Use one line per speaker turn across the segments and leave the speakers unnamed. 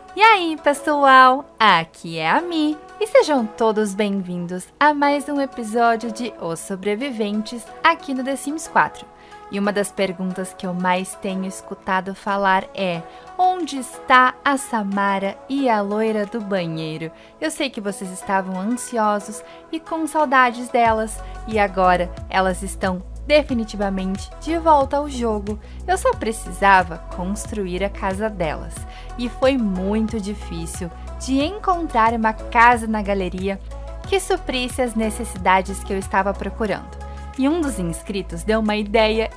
E aí, pessoal? Aqui é a Mi e sejam todos bem-vindos a mais um episódio de Os Sobreviventes aqui no The Sims 4. E uma das perguntas que eu mais tenho escutado falar é: onde está a Samara e a loira do banheiro? Eu sei que vocês estavam ansiosos e com saudades delas, e agora elas estão definitivamente de volta ao jogo. Eu só precisava construir a casa delas. E foi muito difícil de encontrar uma casa na galeria que suprisse as necessidades que eu estava procurando. E um dos inscritos deu uma ideia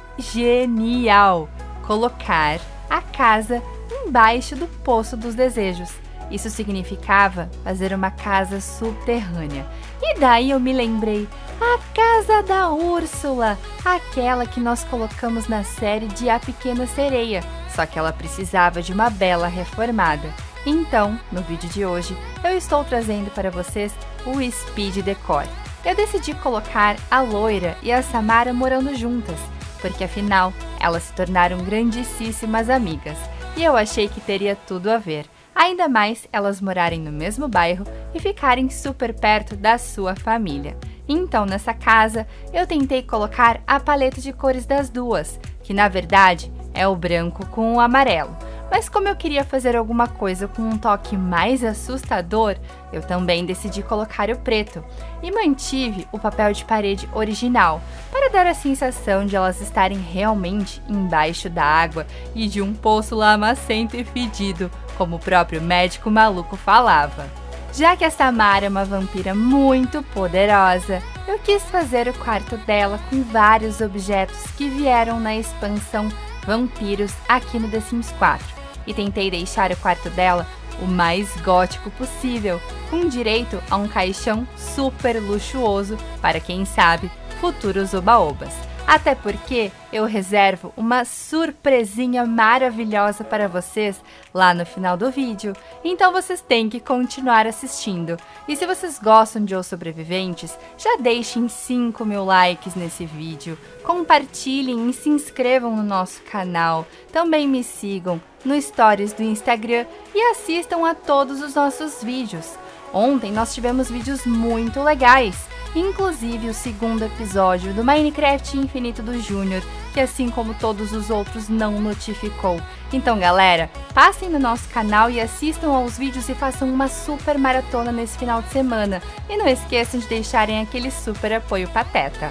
genial: colocar a casa embaixo do Poço dos Desejos. Isso significava fazer uma casa subterrânea. E daí eu me lembrei, a casa da Úrsula, aquela que nós colocamos na série de A Pequena Sereia, só que ela precisava de uma bela reformada. Então, no vídeo de hoje, eu estou trazendo para vocês o Speed Decor. Eu decidi colocar a loira e a Samara morando juntas, porque afinal, elas se tornaram grandíssimas amigas, e eu achei que teria tudo a ver. Ainda mais elas morarem no mesmo bairro e ficarem super perto da sua família. Então, nessa casa, eu tentei colocar a paleta de cores das duas, que na verdade é o branco com o amarelo. Mas como eu queria fazer alguma coisa com um toque mais assustador, eu também decidi colocar o preto. E mantive o papel de parede original, para dar a sensação de elas estarem realmente embaixo da água e de um poço lamacento e fedido, como o próprio médico maluco falava. Já que a Samara é uma vampira muito poderosa, eu quis fazer o quarto dela com vários objetos que vieram na expansão Vampiros aqui no The Sims 4. E tentei deixar o quarto dela o mais gótico possível, com direito a um caixão super luxuoso para, quem sabe, futuros oba-obas. Até porque eu reservo uma surpresinha maravilhosa para vocês lá no final do vídeo, então vocês têm que continuar assistindo. E se vocês gostam de Os Sobreviventes, já deixem 5.000 likes nesse vídeo, compartilhem e se inscrevam no nosso canal, também me sigam no Stories do Instagram e assistam a todos os nossos vídeos. Ontem nós tivemos vídeos muito legais, inclusive o segundo episódio do Minecraft Infinito do Júnior, que assim como todos os outros não notificou. Então galera, passem no nosso canal e assistam aos vídeos e façam uma super maratona nesse final de semana. E não esqueçam de deixarem aquele super apoio pateta.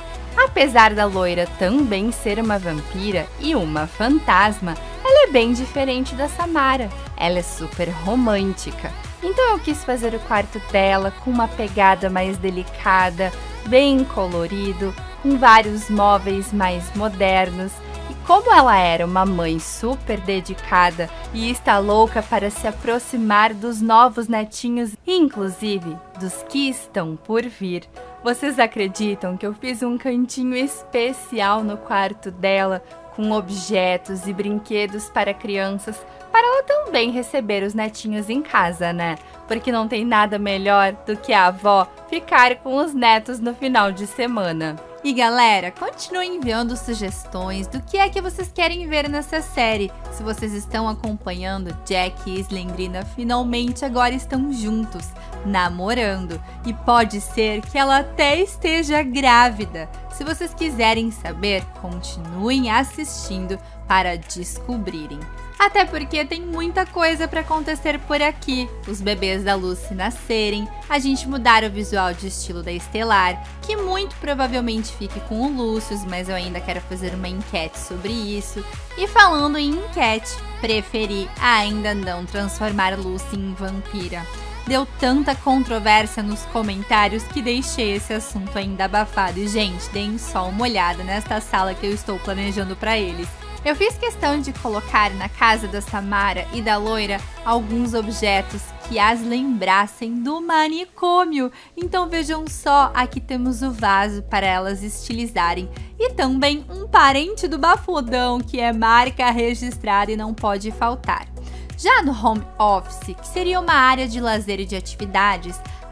Apesar da loira também ser uma vampira e uma fantasma, ela é bem diferente da Samara. Ela é super romântica. Então eu quis fazer o quarto dela com uma pegada mais delicada, bem colorido, com vários móveis mais modernos. E como ela era uma mãe super dedicada e está louca para se aproximar dos novos netinhos, inclusive dos que estão por vir, vocês acreditam que eu fiz um cantinho especial no quarto dela, com objetos e brinquedos para crianças, para ela também receber os netinhos em casa, né? Porque não tem nada melhor do que a avó ficar com os netos no final de semana. E galera, continuem enviando sugestões do que é que vocês querem ver nessa série. Se vocês estão acompanhando, Jack e Slendrina finalmente agora estão juntos, namorando. E pode ser que ela até esteja grávida. Se vocês quiserem saber, continuem assistindo para descobrirem. Até porque tem muita coisa para acontecer por aqui. Os bebês da Lucy nascerem, a gente mudar o visual de estilo da Estelar, que muito provavelmente fique com o Lúcio, mas eu ainda quero fazer uma enquete sobre isso. E falando em enquete, preferi ainda não transformar Lucy em vampira. Deu tanta controvérsia nos comentários que deixei esse assunto ainda abafado. E gente, deem só uma olhada nesta sala que eu estou planejando para eles. Eu fiz questão de colocar na casa da Samara e da loira alguns objetos que as lembrassem do manicômio. Então vejam só, aqui temos o vaso para elas estilizarem e também um parente do Bafodão, que é marca registrada e não pode faltar. Já no home office, que seria uma área de lazer e de atividades,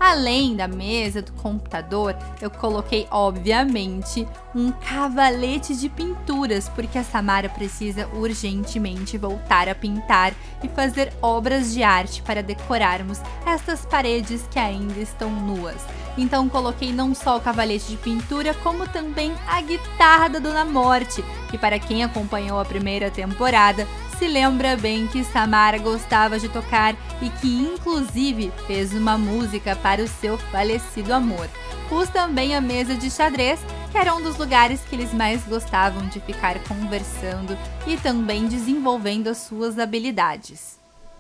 Além da mesa do computador, eu coloquei, obviamente, um cavalete de pinturas, porque a Samara precisa urgentemente voltar a pintar e fazer obras de arte para decorarmos estas paredes que ainda estão nuas. Então coloquei não só o cavalete de pintura, como também a guitarra da Dona Morte, que para quem acompanhou a primeira temporada, se lembra bem que Samara gostava de tocar e que inclusive fez uma música para o seu falecido amor. Pus também a mesa de xadrez, que era um dos lugares que eles mais gostavam de ficar conversando e também desenvolvendo as suas habilidades.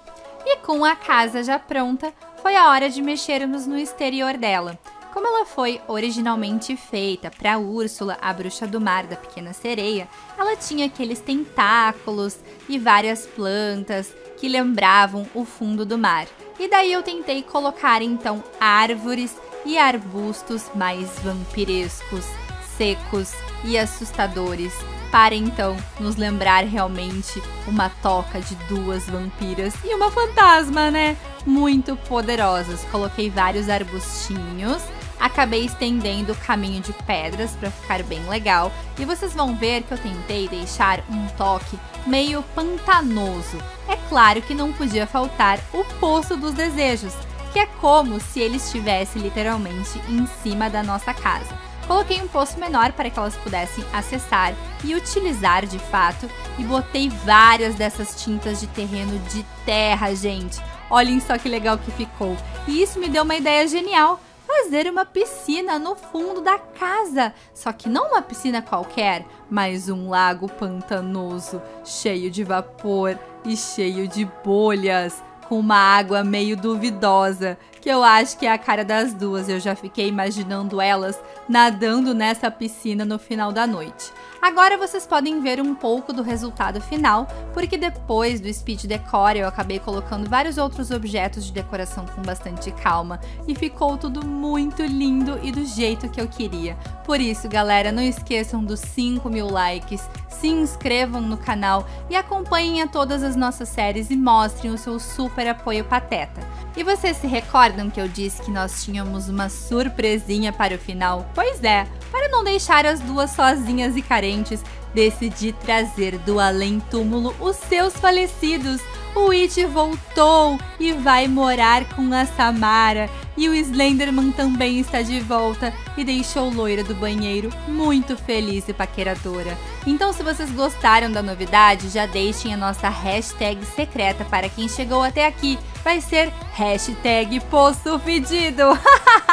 E com a casa já pronta, foi a hora de mexermos no exterior dela. Como ela foi originalmente feita para Úrsula, a bruxa do mar da Pequena Sereia, ela tinha aqueles tentáculos e várias plantas que lembravam o fundo do mar. E daí eu tentei colocar então árvores e arbustos mais vampirescos, secos e assustadores, para então nos lembrar realmente uma toca de duas vampiras e uma fantasma, né? Muito poderosas. Coloquei vários arbustinhos, acabei estendendo o caminho de pedras para ficar bem legal, e vocês vão ver que eu tentei deixar um toque meio pantanoso. É claro que não podia faltar o Poço dos Desejos, que é como se ele estivesse literalmente em cima da nossa casa. Coloquei um poço menor para que elas pudessem acessar e utilizar de fato, e botei várias dessas tintas de terreno de terra, gente. Olhem só que legal que ficou. E isso me deu uma ideia genial: fazer uma piscina no fundo da casa. Só que não uma piscina qualquer, mas um lago pantanoso, cheio de vapor e cheio de bolhas, com uma água meio duvidosa, que eu acho que é a cara das duas. Eu já fiquei imaginando elas nadando nessa piscina no final da noite. Agora vocês podem ver um pouco do resultado final, porque depois do speed decor eu acabei colocando vários outros objetos de decoração com bastante calma, e ficou tudo muito lindo e do jeito que eu queria. Por isso, galera, não esqueçam dos 5.000 likes, se inscrevam no canal e acompanhem a todas as nossas séries e mostrem o seu super apoio pateta. E vocês se recordam que eu disse que nós tínhamos uma surpresinha para o final? Pois é, para não deixar as duas sozinhas e carentes, decidi trazer do além-túmulo os seus falecidos. O It voltou e vai morar com a Samara, e o Slenderman também está de volta e deixou Loira do Banheiro muito feliz e paqueradora. Então, se vocês gostaram da novidade, já deixem a nossa hashtag secreta para quem chegou até aqui. Vai ser hashtag Poço Fedido.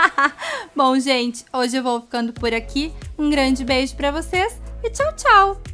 Bom, gente, hoje eu vou ficando por aqui. Um grande beijo para vocês e tchau, tchau!